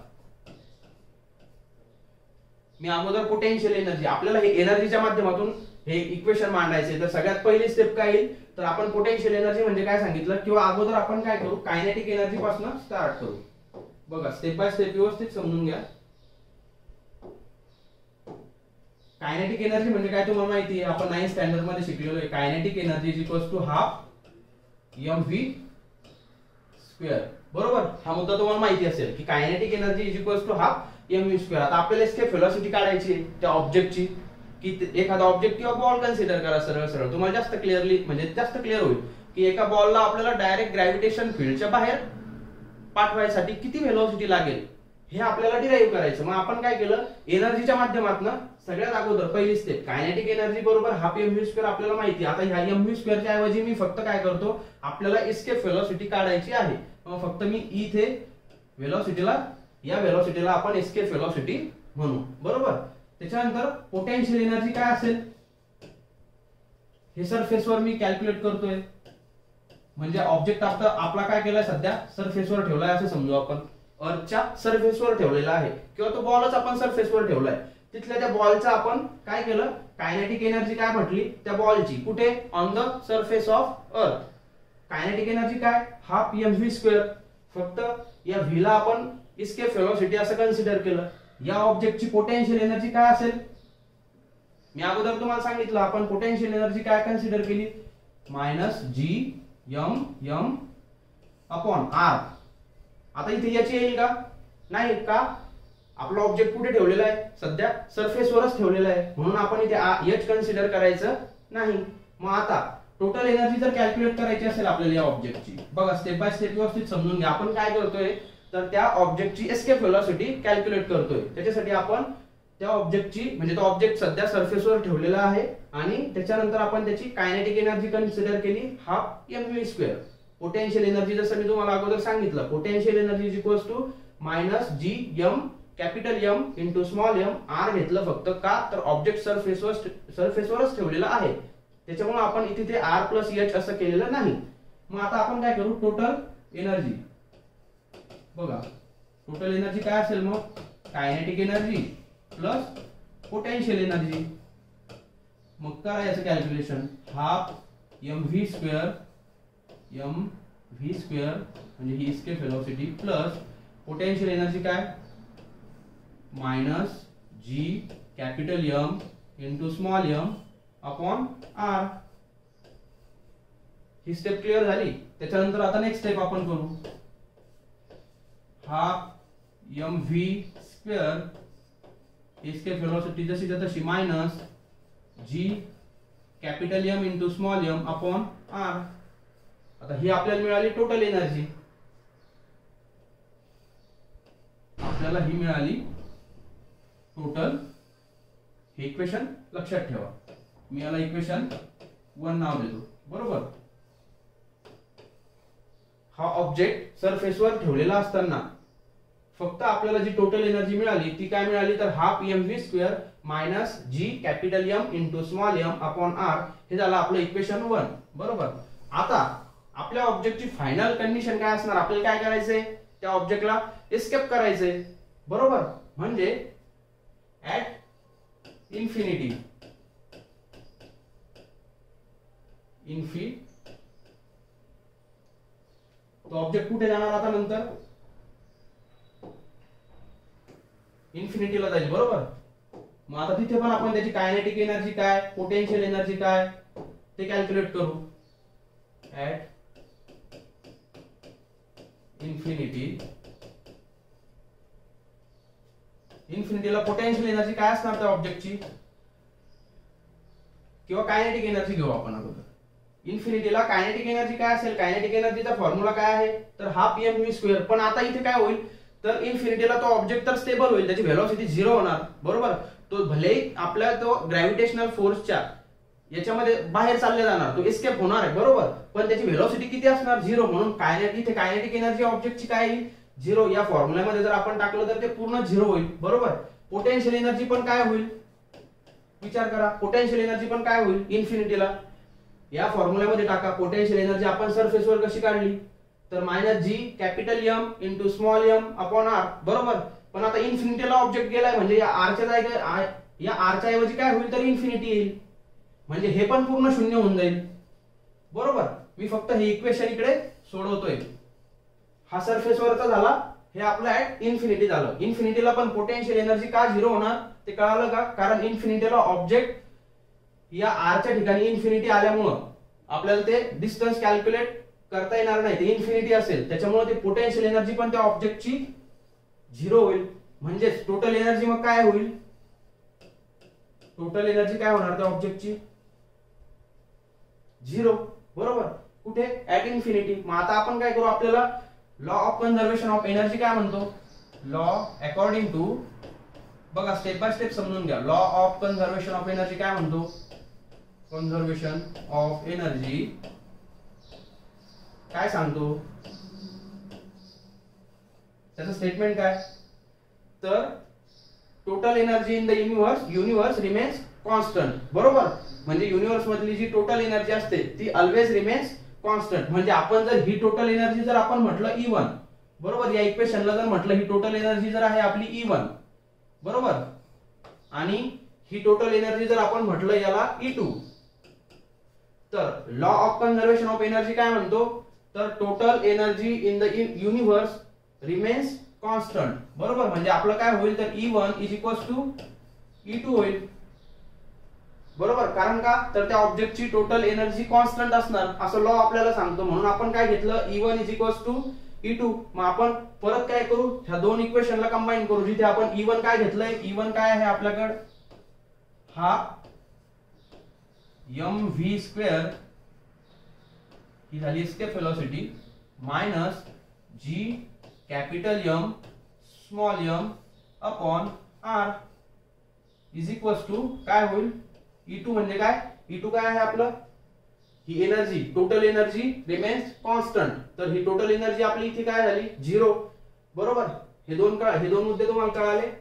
मी अगोदर पोटेन्शियल एनर्जी, आपल्याला हे एनर्जीच्या माध्यमातून हे इक्वेशन मांडायचे. तर सगळ्यात पहिली स्टेप काय येईल, तर आपण पोटेन्शियल एनर्जी म्हणजे काय सांगितलं किंवा अगोदर आपण काय करू, कायनेटिक एनर्जी पासून स्टार्ट करू. बघा स्टेप बाय स्टेप व्यवस्थित समजून घ्या. कायनेटिक एनर्जी म्हणजे काय तुम्हाला माहिती आहे, आपण नाइन्थ स्टँडर्ड मध्ये शिकलेलो आहे. Kinetic energy is equals to half M V square. बरोबर, हा मुद्दा तुम्हाला माहिती असेल की kinetic energy is equals to half M V square. आता आपल्याला एस्केप व्हेलॉसिटी काढायची आहे त्या ऑब्जेक्टची, की एखादा ऑब्जेक्ट किंवा बॉल कन्सिडर करा. सरळ सरळ तुम्हाला जास्त क्लिअरली म्हणजे जास्त क्लिअर होईल की एका बॉलला आपल्याला डायरेक्ट ग्रॅव्हिटेशन फील्डच्या बाहेर पाठवायसाठी किती व्हेलॉसिटी लागेल हे आपल्याला डिराईव्ह करायचं. मग आपण काय केलं, एनर्जीच्या माध्यमातून सगळ्यात अगोदर पहिली स्टेप कायनेटिक एनर्जी बरोबर हाफ एम व्ही स्क्वेअर आपल्याला माहिती. आता ह्या एम व्ही स्क्वेअरच्या ऐवजी मी फक्त काय करतो, आपल्याला एस्केप व्हेलॉसिटी काढायची आहे, मग फक्त मी इथे व्हेलॉसिटीला या व्हेलॉसिटीला आपण एस्केप व्हेलॉसिटी म्हणू. बरोबर, त्याच्यानंतर पोटेन्शियल एनर्जी काय असेल, हे सरफेसवर मी कॅल्क्युलेट करतोय, म्हणजे ऑब्जेक्ट आपला आपला काय केलाय सध्या सरफेसवर ठेवलाय असं समजू आपण. अर्थच्या सरफेसवर ठेवलेला आहे किंवा तो बॉलच आपण सरफेसवर ठेवलाय. तिथल्या त्या बॉलचा आपण काय केलं, कायनेटिक एनर्जी काय म्हटली त्या बॉलची, कुठे on the surface of earth. Kinetic energy काय हाफ एम व्ही स्क्वेअर. फक्त या व्ही ला आपण एस्केप व्हेलॉसिटी असं कन्सिडर केलं. या ऑब्जेक्टची पोटेन्शियल एनर्जी काय असेल, मी अगोदर तुम्हाला सांगितलं आपण पोटेन्शियल एनर्जी काय कन्सिडर केली, minus G M M upon R. आता इथे याची येईल का, नाही का, आपला ऑब्जेक्ट कुठे ठेवलेला आहे सध्या सरफेसवरच ठेवलेला आहे, म्हणून आपण इथे एच कन्सिडर करायचं नाही. मग आता टोटल एनर्जी जर कॅल्क्युलेट करायची असेल आपल्याला या ऑब्जेक्टची, बघा स्टेप बाय स्टेप व्यवस्थित समजून घ्या. आपण काय करतोय, तर त्या ऑब्जेक्टची एस्केप व्हेलॉसिटी कॅल्क्युलेट करतोय. त्याच्यासाठी आपण त्या ऑब्जेक्टची म्हणजे तो ऑब्जेक्ट सध्या सरफेसवर ठेवलेला आहे आणि त्याच्यानंतर आपण त्याची कायनेटिक एनर्जी कन्सिडर केली half M V square. Potential energy जसं मी तुम्हाला अगोदर सांगितलं, potential energy is equals to minus G M capital M into small M. R घेतलं फक्त का, तर ऑब्जेक्ट सरफेसवर सरफेसवरच ठेवलेला आहे, त्याच्यामुळे आपण इथे ते आर प्लस एच असं केलेलं नाही. मग आता आपण काय करू, टोटल एनर्जी बघा, टोटल एनर्जी काय असेल मग, kinetic energy plus potential energy. मग करा याचं calculation, half M V square M V square म्हणजे ही escape velocity plus potential energy काय minus G capital M into small M upon R. ही स्टेप क्लिअर झाली. त्याच्यानंतर आता नेक्स्ट स्टेप आपण करू, half M V square escape velocity जशी तशी minus G capital M into small M upon R. आता ही आपल्याला मिळाली टोटल एनर्जी, आपल्याला ही मिळाली टोटल. हे इक्वेशन लक्षात ठेवा, मी याला इक्वेशन वन नाव देतो. बरोबर, हा ऑब्जेक्ट सरफेसवर ठेवलेला असताना फक्त आपल्याला जी टोटल एनर्जी मिळाली ती काय मिळाली, तर half M V square minus G capital M into small M upon R. हे झालं आपलं इक्वेशन वन. बरोबर, आता आपल्या ऑब्जेक्टची फायनल कंडिशन काय असणार, आपल्याला काय करायचंय, त्या ऑब्जेक्टला एस्केप करायचंय. बरोबर, म्हणजे ऍट इन्फिनिटी इन्फी तो ऑब्जेक्ट कुठे जाणार आता नंतर, इन्फिनिटीला जाईल. बरोबर, मग आता तिथे पण आपण त्याची कायनेटिक एनर्जी काय, पोटेन्शियल एनर्जी काय ते कॅल्क्युलेट करू. ऍट इन्फिनिटी इन्फिनिटीला पोटेन्शियल एनर्जी काय असणार त्या ऑब्जेक्टची, किंवा कायनेटिक एनर्जी घेऊ आपण अगोदर. इन्फिनिटीला कायनेटिक एनर्जी काय असेल, कायनेटिक एनर्जीचा फॉर्म्युला काय आहे, तर हाफ एम व्ही स्क्वेअर. पण आता इथे काय होईल, तर इन्फिनिटीला तो ऑब्जेक्ट तर स्टेबल होईल, त्याची व्हेलॉसिटी झिरो होणार. बरोबर, तो भलेही आपल्या तो ग्रॅव्हिटेशनल फोर्सच्या याच्यामध्ये बाहेर चालले जाणार, तो एस्केप होणार आहे. बरोबर, पण त्याची व्हेलॉसिटी किती असणार, झिरो. म्हणून कायनेटिक इथे कायनेटिक एनर्जी ऑब्जेक्टची काय येईल, झिरो. या फॉर्म्युल्यामध्ये जर आपण टाकलं तर ते पूर्ण झिरो होईल. बरोबर, पोटेन्शियल एनर्जी पण काय होईल, विचार करा, पोटेन्शियल एनर्जी पण काय होईल इन्फिनिटीला. या फॉर्म्युल्यामध्ये टाका, पोटेन्शियल एनर्जी आपण सरफेसवर कशी काढली, तर minus G capital M into small M upon R. बरोबर, पण आता इन्फिनिटीला ऑब्जेक्ट गेलाय म्हणजे या आरच्या जागी, या आरच्या ऐवजी काय होईल, तर इन्फिनिटी येईल. म्हणजे हे पण पूर्ण शून्य होऊन जाईल. बरोबर, मी फक्त हे इक्वेशन इकडे सोडवतोय. हा सरफेसवरचा झाला, हे आपलं ऍट इन्फिनिटी झालं. इन्फिनिटीला पण पोटेन्शियल एनर्जी का झिरो होणार ते कळालं का, कारण इन्फिनिटीला ऑब्जेक्ट या आरच्या ठिकाणी इन्फिनिटी आल्यामुळं आपल्याला ते डिस्टन्स कॅल्क्युलेट करता येणार नाही, ते इन्फिनिटी असेल. त्याच्यामुळे ते पोटेन्शियल एनर्जी पण त्या ऑब्जेक्टची झिरो होईल. म्हणजे टोटल एनर्जी मग काय होईल, टोटल एनर्जी काय होणार त्या ऑब्जेक्टची, झिरो. बरोबर, कुठे, ऍट इन्फिनिटी. मग आता आपण काय करू, आपल्याला law of conservation of energy काय म्हणतो, लॉ अकॉर्डिंग टू, बघा स्टेप बाय स्टेप समजून घ्या. Law of conservation of energy काय म्हणतो, कन्झर्वेशन ऑफ एनर्जी काय सांगतो, त्याचं स्टेटमेंट काय, तर total energy in the universe universe remains constant. बरोबर, म्हणजे युनिवर्स मधली जी टोटल एनर्जी असते ती ऑलवेज रिमेन्स कॉन्स्टंट. म्हणजे आपण जर ही टोटल एनर्जी जर आपण म्हटलं ई वन, बरोबर, या इक्वेशनला जर म्हटलं ही टोटल एनर्जी जर आहे आपली ई वन, बरोबर, आणि ही टोटल एनर्जी जर आपण म्हटलं याला ई टू, तर law of conservation of energy काय म्हणतो, तर total energy in the universe remains constant. बरोबर, म्हणजे आपलं काय होईल, तर E one is equals to E two होईल. बरोबर, कारण का, तर त्या ऑब्जेक्टची टोटल एनर्जी कॉन्स्टंट असणार असं लॉ आपल्याला सांगतो. म्हणून आपण काय घेतलं, E one is equals to E two. मग आपण परत काय करू, ह्या दोन इक्वेशनला कंबाईन करू, जिथे आपण ई वन काय घेतलंय, ई वन काय आहे आपल्याकडे, हा एम व्ही स्क्वेअर ही झाली escape velocity minus G capital M small M upon R is equals to काय होईल, ई टू म्हणजे काय, ई टू काय आहे आपलं, ही energy total energy remains constant. तर ही टोटल एनर्जी आपली इथे काय झाली, झिरो. बरोबर, हे दोन हे दोन मुद्दे तुम्हाला कळाले.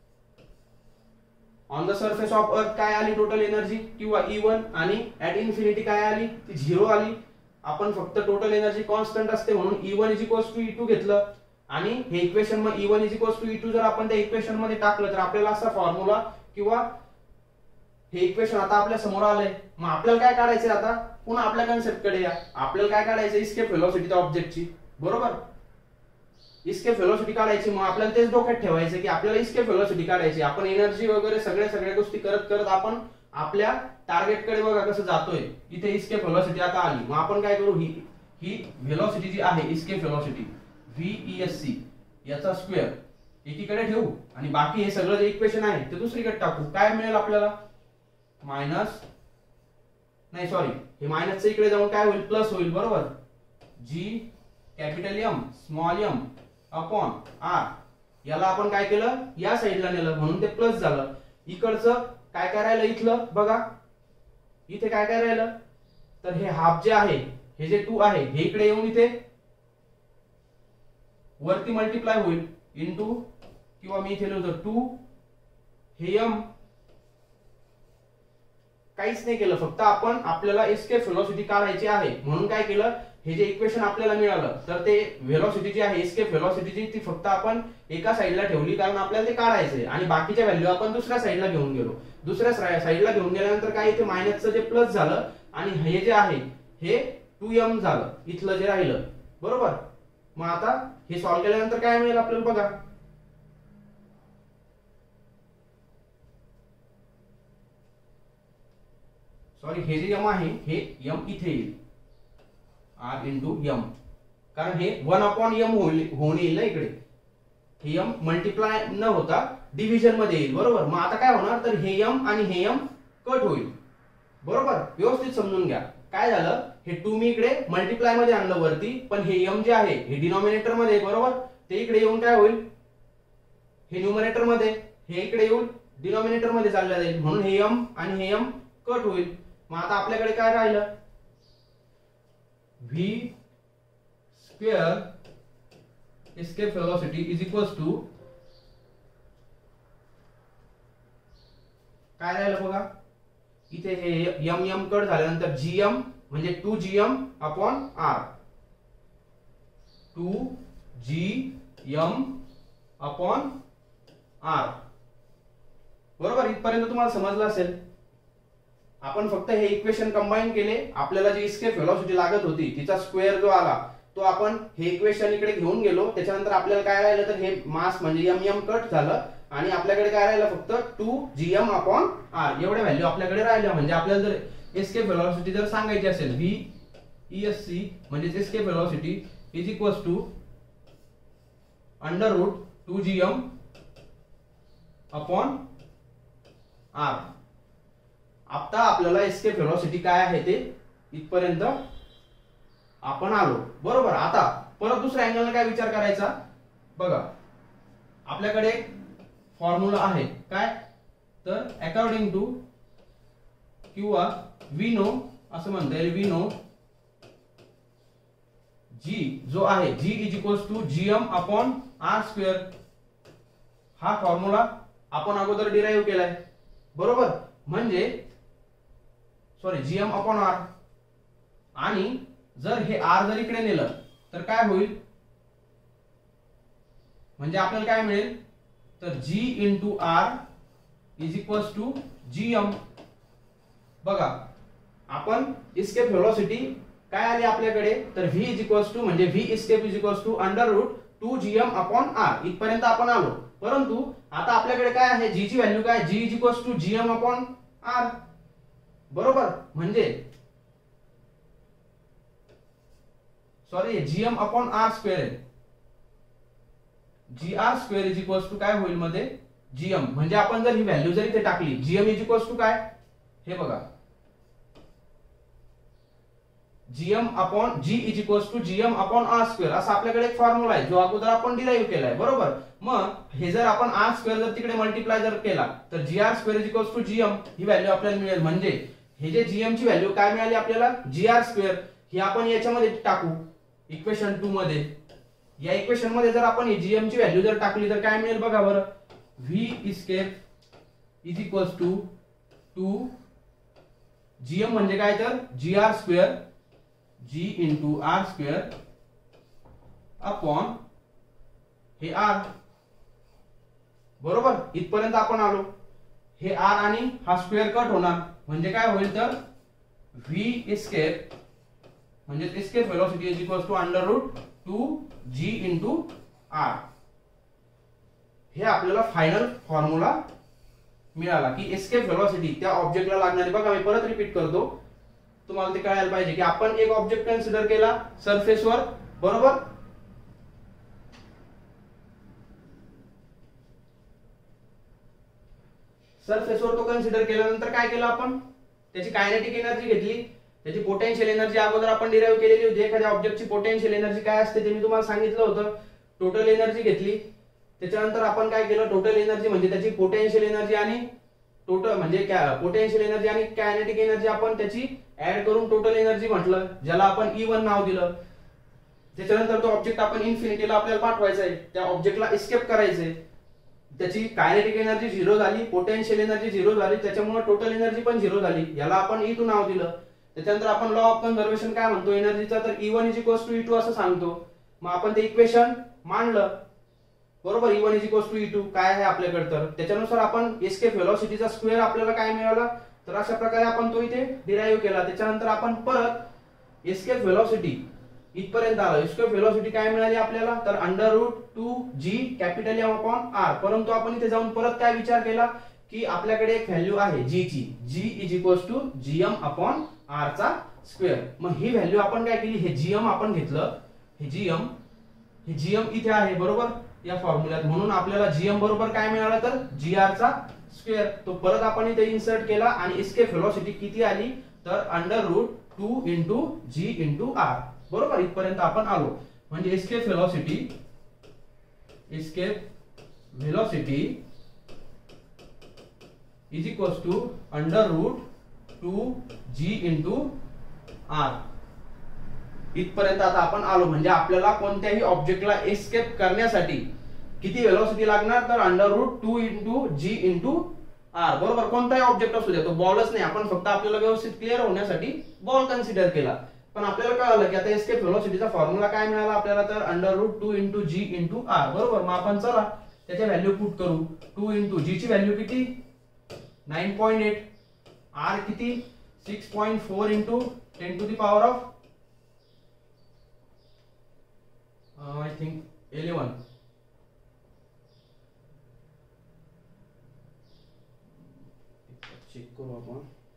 On the surface of earth काय आली टोटल एनर्जी किंवा ई वन, आणि ऍट इन्फिनिटी काय आली, ती झिरो आली. आपण फक्त टोटल एनर्जी कॉन्स्टंट असते म्हणून E one is equals to E two घेतलं आणि हे इक्वेशन मग E one is equals to E two जर आपण त्या इक्वेशन मध्ये टाकलं तर आपल्याला असा फॉर्म्युला किंवा हे इक्वेशन आता आपल्या समोर आलंय. मग आपल्याला काय काढायचंय आता, पुन्हा आपल्या कन्सेप्ट कडे या. आपल्याला काय काढायचं, इस्केप व्हेलॉसिटी त्या ऑब्जेक्टची, बरोबर. इस्केप व्हेलॉसिटी काढायची. मग आपल्याला तेच डोक्यात ठेवायचं की आपल्याला इस्केप व्हेलॉसिटी काढायची. आपण एनर्जी वगैरे सगळ्या सगळ्या गोष्टी करत करत आपण आपल्या टार्गेट कडे बघा कसं जातोय. इथे इस्केप व्हेलॉसिटी आता आली. मग आपण काय करू, ही ही व्हेलॉसिटी जी आहे इस्केप व्हेलॉसिटी व्हीईएससी याचा स्क्वेअर एकीकडे ठेवू आणि बाकी हे सगळं जे इक्वेशन आहे ते दुसरीकडे टाकू. काय मिळेल आपल्याला, मायनस नाही सॉरी हे मायनसच्या इकडे जाऊन काय होईल, प्लस होईल, बरोबर. G capital M small M upon R याला आपण काय केलं, या साईडला नेलं म्हणून ते प्लस झालं. इकडचं काय काय राहिलं, इथलं बघा इथे काय काय राहिलं, तर हे हाफ जे आहे हे जे टू आहे हे इकडे येऊन इथे वरती मल्टिप्लाय होईल इनटू, किंवा मी इथे लिहितो टू हे एम. काहीच नाही केलं, फक्त आपण आपल्याला एस्केप व्हेलॉसिटी काढायची आहे म्हणून काय केलं, हे जे इक्वेशन आपल्याला मिळालं तर ते व्हेलॉसिटी जी आहे एस्केप व्हेलॉसिटीची ती फक्त आपण एका साईडला ठेवली कारण आपल्याला ते काढायचंय आणि बाकीच्या व्हॅल्यू आपण दुसऱ्या साईडला घेऊन गेलो. दुसऱ्या साईडला घेऊन गेल्यानंतर काय इथे मायनसचं जे प्लस झालं आणि हे जे आहे हे टू एम झालं इथलं जे राहिलं, बरोबर. मग आता हे सॉल्व्ह केल्यानंतर काय मिळेल आपल्याला बघा, सॉरी हे जे यम आहे हे यम इथे येईल आर इंटू यम, कारण हे वन अपॉन यम होऊन येईल ना इकडे. हे यम मल्टिप्लाय न होता डिव्हिजन मध्ये येईल, बरोबर. मग आता काय होणार, तर हे यम आणि हे यम कट होईल, बरोबर. व्यवस्थित समजून घ्या. काय झालं, हे टू मी इकडे मल्टिप्लाय मध्ये आणलं वरती, पण हे यम जे आहे हे डिनॉमिनेटर मध्ये, बरोबर. ते इकडे येऊन काय होईल, हे न्यूमरेटर मध्ये, हे इकडे येऊन डिनॉमिनेटर मध्ये चाललं जाईल म्हणून हे यम आणि हे यम कट होईल. मग आता आपल्याकडे काय राहिलं, v square escape velocity is equals to काय राहिलं बघा, इथे हे यम यम कट झाल्यानंतर जीएम म्हणजे two GM upon R, two G M upon R, बरोबर. इथपर्यंत तुम्हाला समजलं असेल. आपण फक्त हे इक्वेशन कंबाईन केले, आपल्याला जी एस्केप व्हेलॉसिटी लागत होती तिचा स्क्वेअर जो आला तो आपण हे इक्वेशन इकडे घेऊन गेलो. त्याच्यानंतर आपल्याला काय राहिलं, तर हे मास म्हणजे एम एम कट झालं आणि आपल्याकडे काय राहिलं फक्त two G M upon R एवढ्या व्हॅल्यू आपल्याकडे राहिल्या. म्हणजे आपल्याला जर एस्केप व्हेलॉसिटी जर सांगायची असेल व्ही ई एस सी म्हणजे escape velocity is equals to under root two G M upon R. आता आपल्याला एस्केप व्हेलॉसिटी काय आहे ते इथपर्यंत आपण आलो, बरोबर. आता परत दुसऱ्या अँगलने काय विचार करायचा बघा, आपल्याकडे एक फॉर्म्युला आहे काय, तर अकॉर्डिंग टू किंवा वी नो असं म्हणता येईल, वी नो जी जो आहे G is equals to GM upon R square. हा फॉर्म्युला आपण अगोदर डिराईव्ह केलाय, बरोबर. म्हणजे सॉरी जीएम अपॉन आर, आणि जर हे आर जर इकडे नेलं तर काय होईल, म्हणजे आपल्याला काय मिळेल, तर G into R is equals to GM. बघा आपण इस्केप व्हेलॉसिटी काय आली आपल्याकडे, तर व्ही इज इक्वल्स टू म्हणजे V escape is equals to under root two GM upon R. इथपर्यंत आपण आलो, परंतु आता आपल्याकडे काय आहे, जी ची व्हॅल्यू काय, G is equals to GM upon R, बरोबर. म्हणजे sorry GM upon R square आहे, G R square is equals to काय होईल मध्ये जीएम. म्हणजे आपण जर ही व्हॅल्यू जर इथे टाकली, जीएम इज इक्वल्स टू काय, हे बघा GM upon G is equals to GM upon R square असा आपल्याकडे एक फॉर्म्युला आहे जो अगोदर आपण डिराईव्ह केलाय, बरोबर. मग हे जर आपण आर स्क्वेअर जर तिकडे मल्टिप्लाय जर केला तर G R square is equals to GM ही व्हॅल्यू आपल्याला मिळेल. म्हणजे हे जे जीएम ची व्हॅल्यू काय मिळाली आपल्याला, जी आर स्क्वेअर, ही आपण याच्यामध्ये टाकू इक्वेशन टू मध्ये. या इक्वेशन मध्ये जर आपण जीएम ची व्हॅल्यू जर टाकली तर काय मिळेल बघा बरं, V escape is equals to two GM म्हणजे काय, तर G R square G into R square upon हे आर. बरोबर, इथपर्यंत आपण आलो. हे आर आणि हा स्क्वेअर कट होणार म्हणजे काय होईल तर व्ही एस्केप म्हणजे escape velocity is equal to under root two G into R. हे आपल्याला फायनल फॉर्म्युला मिळाला की एस्केप व्हेलॉसिटी त्या ऑब्जेक्टला लागणारी. बघा मी परत रिपीट करतो, तुम्हाला ते कळायला पाहिजे की आपण एक ऑब्जेक्ट कन्सिडर केला सरफेसवर. बरोबर, सरफेसवर तो कन्सिडर केल्यानंतर काय केलं आपण, त्याची कायनेटिक एनर्जी घेतली, त्याची पोटेन्शियल एनर्जी अगोदर आपण डिराईव्ह केलेली होती. एखाद्या ऑब्जेक्टची पोटेन्शियल एनर्जी काय असते ते मी तुम्हाला सांगितलं होतं. टोटल एनर्जी घेतली, त्याच्यानंतर आपण काय केलं, टोटल एनर्जी म्हणजे त्याची पोटेन्शियल एनर्जी आणि टोटल म्हणजे पोटेन्शियल एनर्जी आणि कायनेटिक एनर्जी आपण त्याची ऍड करून टोटल एनर्जी म्हटलं, ज्याला आपण ई वन नाव दिलं. त्याच्यानंतर तो ऑब्जेक्ट आपण इन्फिनिटीला आपल्याला पाठवायचा आहे, त्या ऑब्जेक्टला एस्केप करायचंय. त्याची कायनेटिक एनर्जी झिरो झाली, पोटेन्शियल एनर्जी झिरो झाली, त्याच्यामुळे टोटल एनर्जी पण झिरो झाली, याला आपण ई टू नाव दिलं. त्याच्यानंतर आपण लॉ ऑफ कन्झर्वेशन काय म्हणतो एनर्जीचा, तर E one is equals to E two असं सांगतो. मग आपण ते इक्वेशन मांडलं. बरोबर, E one is equals to E two काय आहे आपल्याकडे, तर त्याच्यानुसार आपण एस्केप व्हेलॉसिटीचा स्क्वेअर आपल्याला काय मिळाला, तर अशा प्रकारे आपण तो इथे डिराईव्ह केला. त्याच्यानंतर आपण परत एस्केप व्हेलॉसिटी इथपर्यंत आलो. एस्केप व्हेलॉसिटी काय मिळाली आपल्याला, तर under root two G capital M upon R. परंतु आपण इथे जाऊन परत काय विचार केला की आपल्याकडे एक व्हॅल्यू आहे जी ची, G is equals to GM upon R चा स्क्वेअर. मग ही व्हॅल्यू आपण काय केली, हे जीएम आपण घेतलं, हे जीएम हे जीएम इथे आहे बरोबर या फॉर्म्युल्यात, म्हणून आपल्याला जीएम बरोबर काय मिळालं तर जी आर चा स्क्वेअर. तो परत आपण इथे इन्सर्ट केला आणि एस्केप व्हेलॉसिटी किती आली तर under root two into G into R. बरोबर, इथपर्यंत आपण आलो. म्हणजे escape velocity escape velocity is equals to under root two G into R. इथपर्यंत आता आपण आलो. म्हणजे आपल्याला कोणत्याही ऑब्जेक्टला एस्केप करण्यासाठी किती व्हेलॉसिटी लागणार तर under root two into G into R. बरोबर, कोणताही ऑब्जेक्ट असू द्या, तो बॉलच नाही, आपण फक्त आपल्याला व्यवस्थित क्लिअर होण्यासाठी बॉल कन्सिडर केला. पण आपल्याला कळालं की आता एस्केप व्हेलॉसिटीचा फॉर्म्युला काय मिळाला आपल्याला तर under root two into G into R. बरोबर, मग आपण चला त्याच्या व्हॅल्यू पुट करू. टू इंटू जी ची व्हॅल्यू किती नाईन पॉईंट एट, आर किती six point four into ten to the power of I think eleven. Check करू आपण.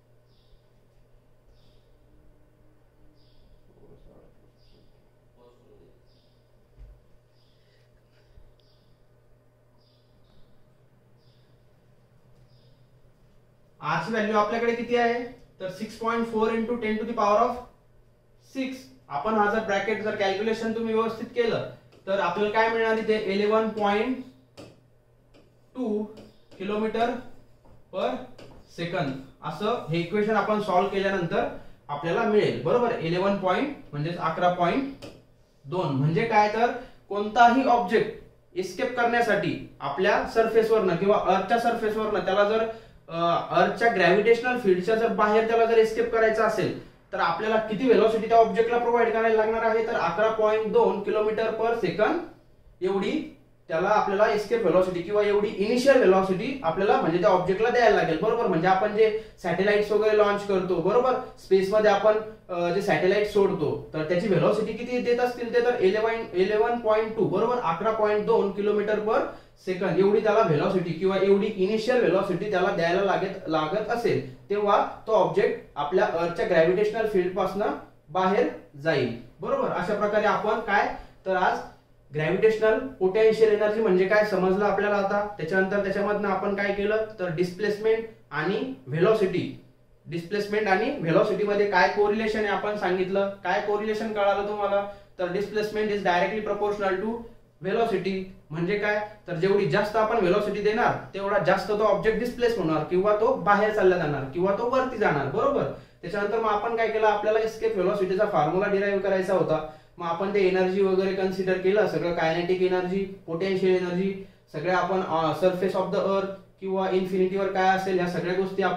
आर ची व्हॅल्यू आपल्याकडे किती आहे तर six point four into ten to the power of six. आपण हा जर ब्रॅकेट जर कॅल्क्युलेशन तुम्ही व्यवस्थित केलं तर आपल्याला काय मिळणार इथे eleven point two kilometre per second. असं हे इक्वेशन आपण सॉल्व्ह केल्यानंतर आपल्याला मिळेल. बरोबर, इलेवन पॉईंट म्हणजे अकरा पॉईंट दोन. म्हणजे काय तर कोणताही ऑब्जेक्ट एस्केप करण्यासाठी आपल्या सरफेसवरनं किंवा अर्थच्या सरफेसवरनं त्याला जर अर्थच्या ग्रॅव्हिटेशनल फील्डच्या जर बाहेर त्याला जर एस्केप करायचं असेल तर आपल्याला किती व्हेलॉसिटी त्या ऑब्जेक्टला प्रोव्हाइड करायला लागणार आहे तर अकरा पॉईंट दोन किलोमीटर पर सेकंद एवढी त्याला आपल्याला एस्केप व्हेलॉसिटी किंवा एवढी इनिशियल व्हेलॉसिटी आपल्याला म्हणजे त्या ऑब्जेक्टला द्यायला लागेल. बरोबर, म्हणजे आपण जे सॅटेलाइट्स वगैरे लॉन्च करतो बरोबर स्पेस मध्ये आपण जे सॅटेलाइट सोडतो तर त्याची व्हेलॉसिटी किती देत असतील ते तर इलेवन इलेवन पॉईंट टू बरोबर अकरा पॉईंट दोन किलोमीटर पर सेकंद एवढी त्याला व्हेलॉसिटी किंवा एवढी इनिशियल व्हेलॉसिटी त्याला द्यायला लागत लागत असेल तेव्हा तो ऑब्जेक्ट आपल्या अर्थच्या ग्रॅव्हिटेशनल फील्ड पासून बाहेर जाईल. बरोबर, अशा प्रकारे आपण काय तर आज ग्रॅव्हिटेशनल पोटेन्शियल एनर्जी म्हणजे काय समजलं आपल्याला आता. त्याच्यानंतर त्याच्यामधनं आपण काय केलं तर डिस्प्लेसमेंट आणि व्हेलॉसिटी डिस्प्लेसमेंट आणि व्हेलॉसिटी मध्ये काय कोरिलेशन आहे आपण सांगितलं. काय कोरिलेशन कळालं तुम्हाला तर displacement is directly proportional to velocity. म्हणजे काय तर जेवढी जास्त आपण व्हेलॉसिटी देणार तेवढा जास्त तो ऑब्जेक्ट डिस्प्लेस होणार किंवा तो बाहेर चालला जाणार किंवा तो वरती जाणार. बरोबर, त्याच्यानंतर मग आपण काय केलं आपल्याला एस्केप व्हेलॉसिटीचा फॉर्म्युला डिराईव्ह करायचा होता. मग आपण ते एनर्जी वगैरे कन्सिडर केलं सगळं कायनेटिक एनर्जी पोटेन्शियल एनर्जी सगळ्या आपण सरफेस ऑफ द अर्थ किंवा इन्फिनिटीवर काय असेल या सगळ्या गोष्टी आपण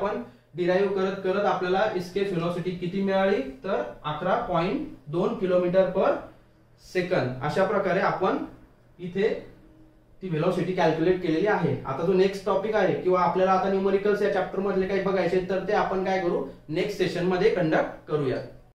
डिराईव्ह करत करत आपल्याला इस्केप व्हेलॉसिटी किती मिळाली तर अकरा पॉईंट दोन किलोमीटर पर सेकंद अशा प्रकारे आपण इथे ती व्हेलॉसिटी कॅल्क्युलेट केलेली आहे. आता जो नेक्स्ट टॉपिक आहे किंवा आपल्याला आता न्यूमरिकल्स या चॅप्टर मधले काही बघायचे तर ते आपण काय करू नेक्स्ट सेशन मध्ये कंडक्ट करूया.